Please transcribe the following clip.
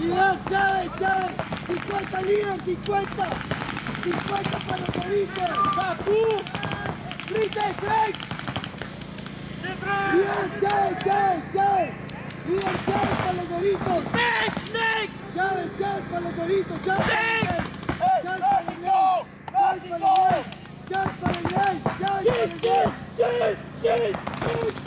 Tranquilidad, Chávez, Chávez. 50 líderes, 50. 50 para los doritos. ¡Bakú! ¡Grite, Craig! ¡Bien, Chávez, Chávez, Chávez! ¡Bien, Chávez para los doritos! Snake! ¡Chávez, Chávez para los doritos! ¡Chávez! ¡Chávez para el México! ¡Chávez para el ¡Chávez para el ¡Chávez para el Cheese! Cheese! Cheese!